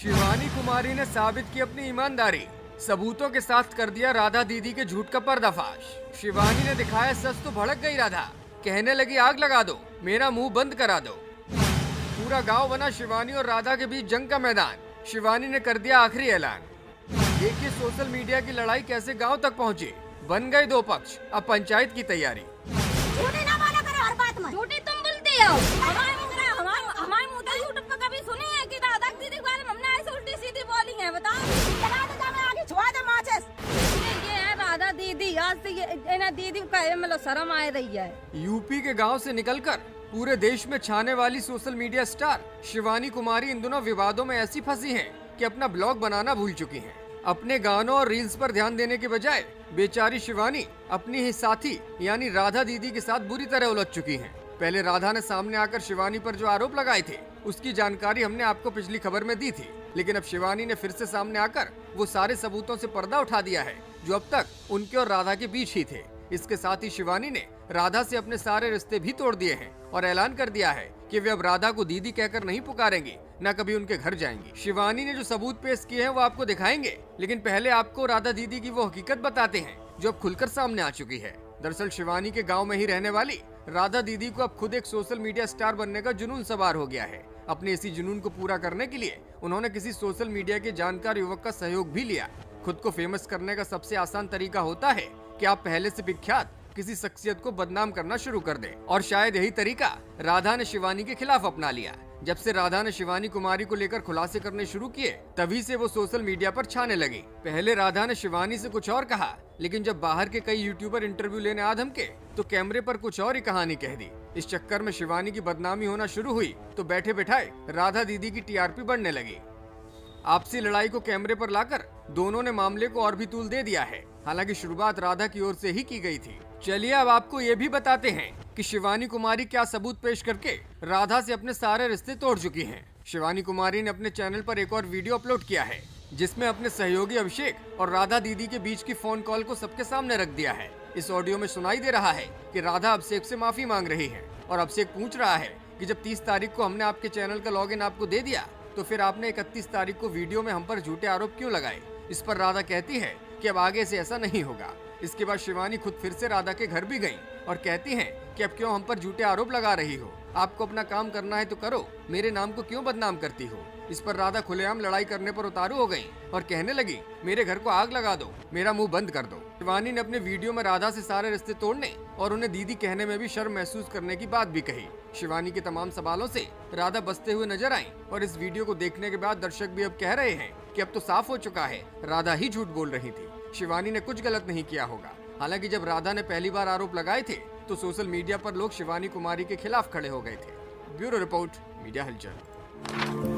शिवानी कुमारी ने साबित की अपनी ईमानदारी, सबूतों के साथ कर दिया राधा दीदी के झूठ का पर्दाफाश। शिवानी ने दिखाया सच तो भड़क गई राधा, कहने लगी आग लगा दो, मेरा मुंह बंद करा दो। पूरा गांव बना शिवानी और राधा के बीच जंग का मैदान। शिवानी ने कर दिया आखिरी ऐलान। देखिए सोशल मीडिया की लड़ाई कैसे गांव तक पहुंची। बन गए दो पक्ष, अब पंचायत की तैयारी। झूठी ना बोला करो हर बात में। झूठी तुम बोलते हो। हमारे मुंह तो यूट्यूब पे कभी सुनी है कि राधा दीदी के बारे में हमने ऐसे उल्टी सीधी बोली है? बताओ। चला दो जामे आगे छुआ दे माचिस। ये है राधा दीदी, आज से ये ना दीदी का मतलब शर्म आ रही है। यूपी के गांव से निकलकर पूरे देश में छाने वाली social media star Shivani Kumari इन दिनों विवादों में ऐसी फंसी हैं कि अपना ब्लॉग बनाना भूल चुकी हैं। अपने गानों और रील्स पर ध्यान देने के बजाय बेचारी शिवानी अपनी ही साथी यानी राधा दीदी के साथ बुरी तरह उलझ चुकी हैं। पहले राधा ने सामने आकर शिवानी पर जो आरोप लगाए थे उसकी जानकारी हमने आपको पिछली खबर में दी थी, लेकिन अब शिवानी ने फिर से सामने आकर वो सारे सबूतों से पर्दा उठा दिया है जो अब तक उनके और राधा के बीच ही थे। इसके साथ ही शिवानी ने राधा से अपने सारे रिश्ते भी तोड़ दिए हैं और ऐलान कर दिया है कि वे अब राधा को दीदी कहकर नहीं पुकारेंगी, न कभी उनके घर जाएंगी। शिवानी ने जो सबूत पेश किए हैं वो आपको दिखाएंगे, लेकिन पहले आपको राधा दीदी की वो हकीकत बताते हैं जो अब खुलकर सामने आ चुकी है। दरअसल शिवानी के गांव में ही रहने वाली राधा दीदी को अब खुद एक सोशल मीडिया स्टार बनने का जुनून सवार हो गया है। अपने इसी जुनून को पूरा करने के लिए उन्होंने किसी सोशल मीडिया के जानकार युवक का सहयोग भी लिया। खुद को फेमस करने का सबसे आसान तरीका होता है कि आप पहले से विख्यात किसी शख्सियत को बदनाम करना शुरू कर दें, और शायद यही तरीका राधा ने शिवानी के खिलाफ अपना लिया। जब से राधा ने शिवानी कुमारी को लेकर खुलासे करने शुरू किए तभी से वो सोशल मीडिया पर छाने लगी। पहले राधा ने शिवानी से कुछ और कहा, लेकिन जब बाहर के कई यूट्यूबर इंटरव्यू लेने आ धमके तो कैमरे पर कुछ और ही कहानी कह दी। इस चक्कर में शिवानी की बदनामी होना शुरू हुई तो बैठे बैठाए राधा दीदी की टीआरपी बढ़ने लगी। आपसी लड़ाई को कैमरे पर लाकर दोनों ने मामले को और भी तूल दे दिया है। हालांकि शुरुआत राधा की ओर से ही की गई थी। चलिए अब आपको ये भी बताते हैं कि शिवानी कुमारी क्या सबूत पेश करके राधा से अपने सारे रिश्ते तोड़ चुकी हैं। शिवानी कुमारी ने अपने चैनल पर एक और वीडियो अपलोड किया है जिसमें अपने सहयोगी अभिषेक और राधा दीदी के बीच की फोन कॉल को सबके सामने रख दिया है। इस ऑडियो में सुनाई दे रहा है कि राधा अभिषेक से माफी मांग रही है और अभिषेक पूछ रहा है कि जब 30 तारीख को हमने आपके चैनल का लॉगिन आपको दे दिया तो फिर आपने 31 तारीख को वीडियो में हम पर झूठे आरोप क्यों लगाए। इस पर राधा कहती है कि अब आगे से ऐसा नहीं होगा। इसके बाद शिवानी खुद फिर से राधा के घर भी गई और कहती हैं कि अब क्यों हम पर झूठे आरोप लगा रही हो, आपको अपना काम करना है तो करो, मेरे नाम को क्यों बदनाम करती हो। इस पर राधा खुलेआम लड़ाई करने पर उतारू हो गई और कहने लगी मेरे घर को आग लगा दो, मेरा मुंह बंद कर दो। शिवानी ने अपने वीडियो में राधा से सारे रिश्ते तोड़ने और उन्हें दीदी कहने में भी शर्म महसूस करने की बात भी कही। शिवानी के तमाम सवालों से राधा बचते हुए नजर आई और इस वीडियो को देखने के बाद दर्शक भी अब कह रहे हैं कि अब तो साफ हो चुका है, राधा ही झूठ बोल रही थी, शिवानी ने कुछ गलत नहीं किया होगा। हालांकि जब राधा ने पहली बार आरोप लगाए थे तो सोशल मीडिया पर लोग शिवानी कुमारी के खिलाफ खड़े हो गए थे। ब्यूरो रिपोर्ट, मीडिया हलचल।